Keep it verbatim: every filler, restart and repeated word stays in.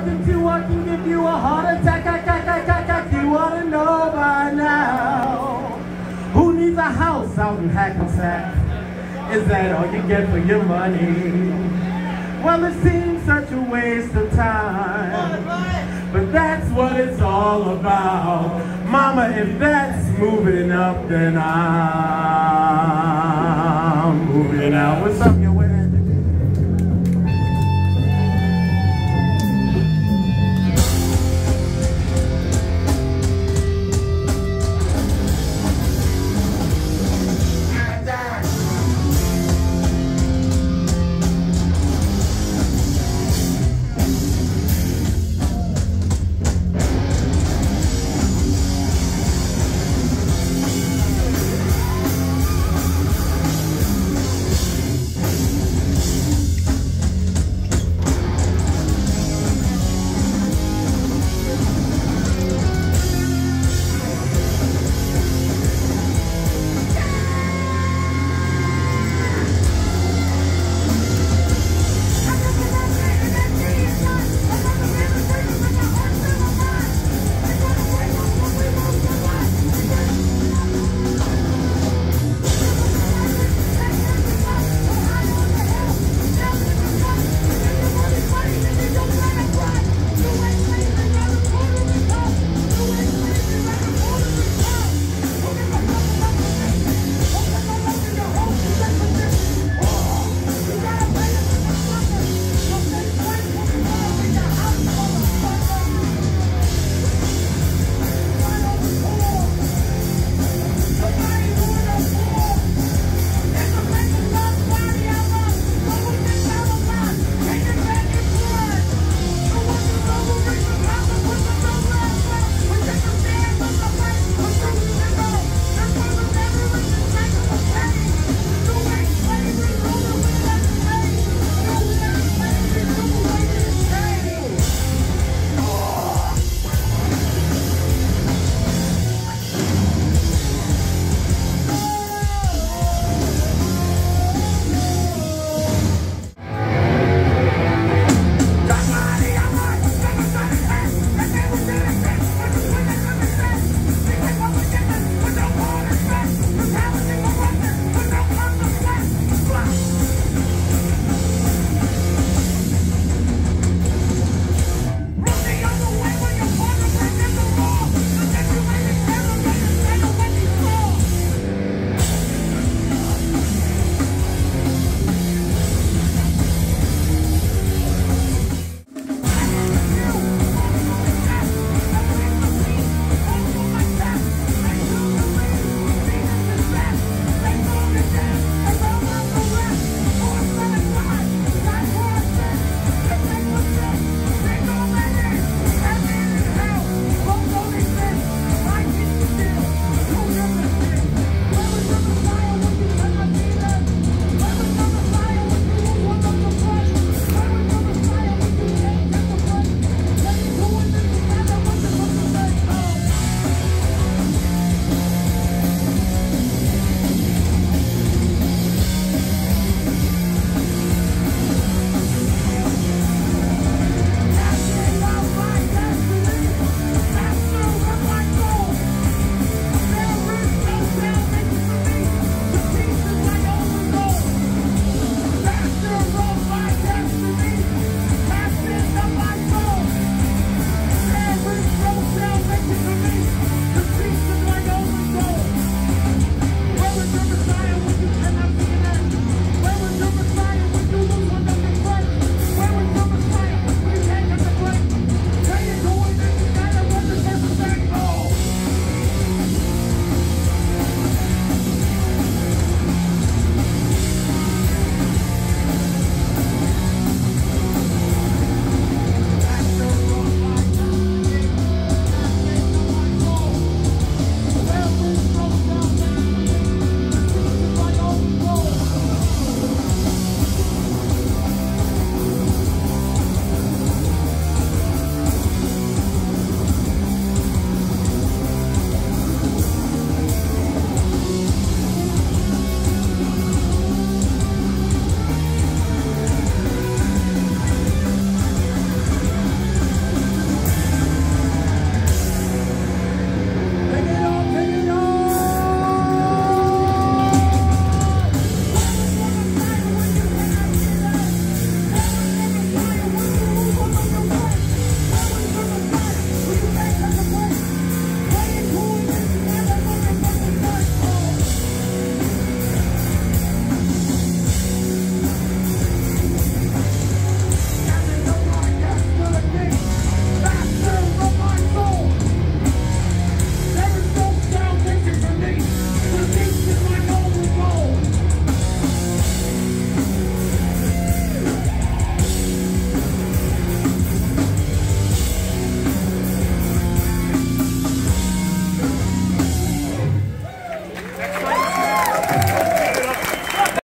Sergeant two, I can give you a heart attack. I, I, I, I, I, you ought to know by now. Who needs a house out in Hackensack? Is that all you get for your money? Well, it seems such a waste of time, but that's what it's all about. Mama, if that's moving up, then I'm moving out. What's up?